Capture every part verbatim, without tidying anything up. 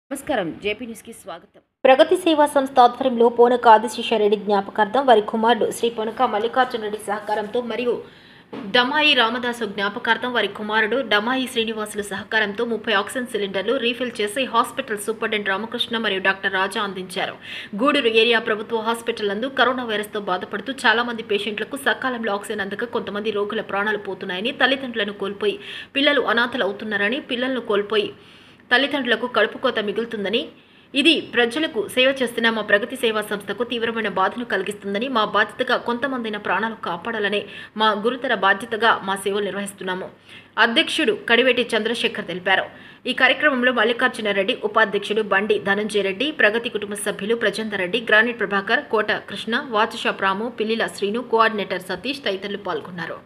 నమస్కారం JP news కి స్వాగతం. ప్రగతి సేవా సంస్థ ఆధ్వర్యంలో పోనక ఆదిశేషారెడ్డి జ్ఞాపకార్థం వారి కుమారుడు శ్రీ పోనక మల్లికార్జున రెడ్డి సహకారంతో మరియు డమాయి రామదాసు జ్ఞాపకార్థం వారి కుమారుడు డమాయి శ్రీనివాసులు సహకారంతో ముప్పై ఆక్సిజన్ సిలిండర్లు రీఫిల్ చేసి హాస్పిటల్ సూపరింటెండెంట్ రామకృష్ణ మరియు డాక్టర్ రాజా అందించారు. గూడూరు ఏరియా ప్రభుత్వ హాస్పిటల్ నందు కరోనా వైరస్తో బాధపడుతూ చాలా మంది పేషెంట్లకు సకాలంలో ఆక్సిజన్ అందక కొంతమంది రోగుల ప్రాణాలు పోతున్నాయని, తల్లిదండ్రులను కోల్పోయి పిల్లలు అనాథలు అవుతున్నారని, పిల్లలను కోల్పోయి తల్లిదండ్రులకు కడుపుకోత మిగులుతుందని, ఇది ప్రజలకు సేవ చేస్తున్న మా ప్రగతి సేవా సంస్థకు తీవ్రమైన బాధను కలిగిస్తుందని, మా బాధ్యతగా కొంతమందిన ప్రాణాలు కాపాడాలనే మా గురుతర బాధ్యతగా మా సేవలు నిర్వహిస్తున్నాము. అధ్యక్షుడు కడివేటి చంద్రశేఖర్ తెలిపారు. ఈ కార్యక్రమంలో మల్లికార్జున రెడ్డి, ఉపాధ్యక్షుడు బండి ధనంజయ రెడ్డి, ప్రగతి కుటుంబ సభ్యులు Prajander Reddy, granite Prabhakar, Kota Krishna, watch shop Ramu, Pillila Srinu, coordinator Satish తదితరులు పాల్గొన్నారు.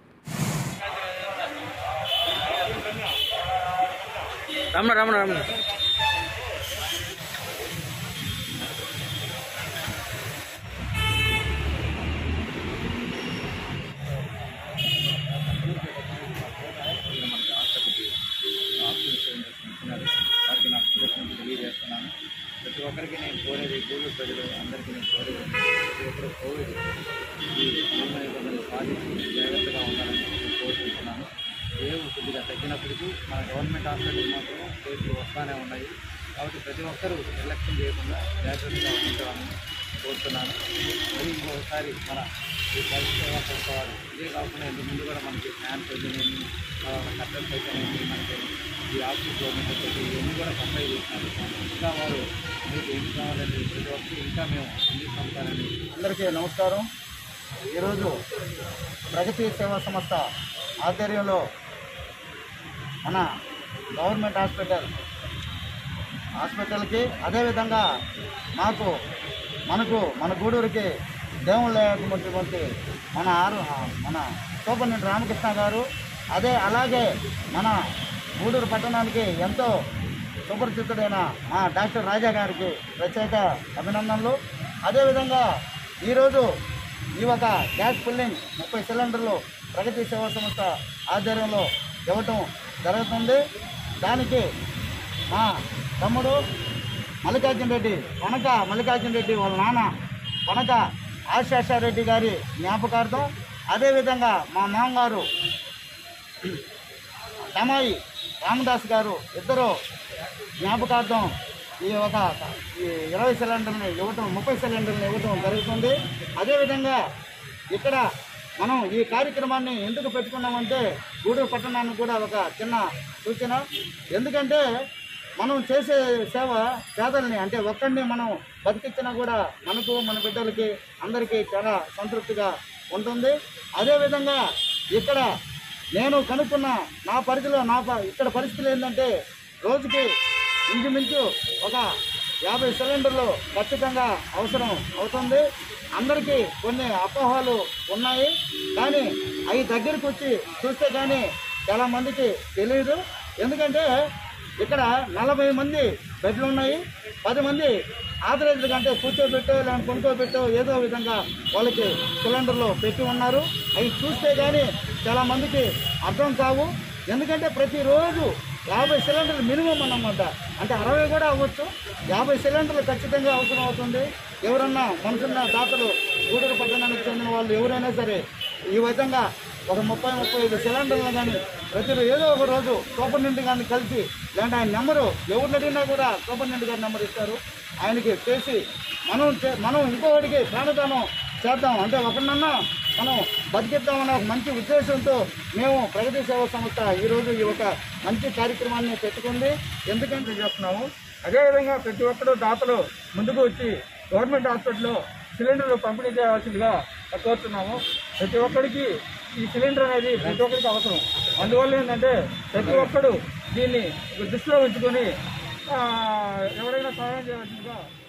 రమణ రమణ రమణ తెలియజేస్తున్నాను. ప్రతి ఒక్కరికి నేను కోరేది, గూడూరు ప్రజలు అందరికీ నేను కోరేది, ప్రతి ఒక్కరు కోవిడ్ ఈ నిబంధనలు పాటించి జాగ్రత్తగా ఉండాలని కోరుకుంటున్నాను. ఏవో కొద్దిగా తగ్గినప్పటికీ మన గవర్నమెంట్ హాస్పిటల్ మాత్రం కేసులు వస్తూనే ఉన్నాయి. కాబట్టి ప్రతి ఒక్కరూ నిర్లక్ష్యం చేయకుండా జాగ్రత్తగా ఉండాలని కోరుతున్నాను. మరి ఇంకొకసారి మన ఈ ప్రగతి సేవా సంస్థ వారు ఇదే కాకుండా ఇంత ముందు కూడా మనకి ఫ్యాన్స్ అయితేనేమి, కట్టెల్స్ అయితేనేమి, మనకి ఈ ఆఫీస్లో ఉన్నటువంటి ఇవన్నీ కూడా సప్లై చేసినారు. ఇంకా వారు మీకు ఏమి కావాలని ప్రతి ఒక్కరు ఇంకా మేము అందిస్తామని. అందరికీ నమస్కారం. ఈరోజు ప్రగతి సేవా సంస్థ ఆధ్వర్యంలో మన గవర్నమెంట్ హాస్పిటల్ హాస్పిటల్కి అదేవిధంగా మాకు మనకు మన గూడూరుకి దేవుళ్ళు లేనటువంటి మన ఆరు మన సూపరింటెండెంట్ రామకృష్ణ గారు, అదే అలాగే మన గూడూరు పట్టణానికి ఎంతో సుపరిచితుడైన మా డాక్టర్ రాజా గారికి ప్రత్యేక అభినందనలు. అదేవిధంగా ఈరోజు ఈ ఒక గ్యాస్ ఫిల్లింగ్ ముప్పై సిలిండర్లు ప్రగతి సేవా సంస్థ ఆధ్వర్యంలో ఇవ్వటం జరుగుతుంది. దానికి మా తమ్ముడు మల్లికార్జున రెడ్డి, కొనక మల్లికార్జున రెడ్డి వాళ్ళ నాన్న కొనక ఆదిశేషారెడ్డి గారి జ్ఞాపకార్థం, అదేవిధంగా మా మామగారు డమాయి రామదాస్ గారు ఇద్దరు జ్ఞాపకార్థం ఈ ఒక ఈ ఇరవై సిలిండర్ని ఇవ్వటం ముప్పై సిలిండర్ని ఇవ్వటం జరుగుతుంది. అదేవిధంగా ఇక్కడ మనం ఈ కార్యక్రమాన్ని ఎందుకు పెట్టుకున్నామంటే గూడూరు పట్టణానికి కూడా ఒక చిన్న సూచన. ఎందుకంటే మనం చేసే సేవ పేదల్ని, అంటే ఒక్కడిని మనం బతికించినా కూడా మనకు మన బిడ్డలకి అందరికీ చాలా సంతృప్తిగా ఉంటుంది. అదేవిధంగా ఇక్కడ నేను కనుక్కున్న నా పరిధిలో నా ఇక్కడ పరిస్థితులు ఏంటంటే రోజుకి ఇంచుమించు ఒక యాభై సిలిండర్లు ఖచ్చితంగా అవసరం అవుతుంది. అందరికీ కొన్ని అపోహలు ఉన్నాయి, కానీ అవి దగ్గరికి వచ్చి చూస్తే కానీ చాలామందికి తెలియదు. ఎందుకంటే ఇక్కడ నలభై మంది బెడ్లు ఉన్నాయి, పది మంది ఆథరైజ్డ్ కంటే కూర్చోబెట్టో లేదంటే కొనుక్కోబెట్టో ఏదో విధంగా వాళ్ళకి సిలిండర్లు పెట్టి ఉన్నారు. అవి చూస్తే కానీ చాలామందికి అర్థం కావు. ఎందుకంటే ప్రతిరోజు యాభై సిలిండర్లు మినిమం అన్నమాట, అంటే అరవై కూడా అవ్వచ్చు, యాభై సిలిండర్లు ఖచ్చితంగా అవసరం అవుతుంది. ఎవరన్నా మనసున్న దాతలు గూడూరు పట్టణానికి చెందిన వాళ్ళు ఎవరైనా సరే ఈ విధంగా ఒక ముప్పై ముప్పై ఐదు సిలిండర్లు కానీ ప్రతిరోజు ఏదో ఒక రోజు సూపరింటెండెంట్ గారిని కలిసి లేదంటే ఆయన నెంబరు ఎవరిని అడిగినా కూడా సూపరింటెండెంట్ గారి నెంబర్ ఇస్తారు, ఆయనకి చేసి మనం మనం ఇంకొకటికి ప్రాణదానం చేద్దాం, అంటే ఒకరినన్నా మనం బతికిద్దామన్న ఒక మంచి ఉద్దేశంతో మేము ప్రగతి సేవా సంస్థ ఈరోజు ఈ ఒక మంచి కార్యక్రమాన్ని పెట్టుకుంది. ఎందుకంటే చేస్తున్నాము. అదేవిధంగా ప్రతి ఒక్కరు దాతలు ముందుకు వచ్చి గవర్నమెంట్ హాస్పిటల్లో సిలిండర్లు పంపిణీ చేయాల్సిందిగా కోరుతున్నాము. ప్రతి ఒక్కరికి ఈ సిలిండర్ అనేది ప్రతి ఒక్కరికి అవసరం. అందువల్ల ఏంటంటే ప్రతి ఒక్కరు దీన్ని దృష్టిలో ఉంచుకొని ఎవరైనా సహాయం చేయాల్సిందిగా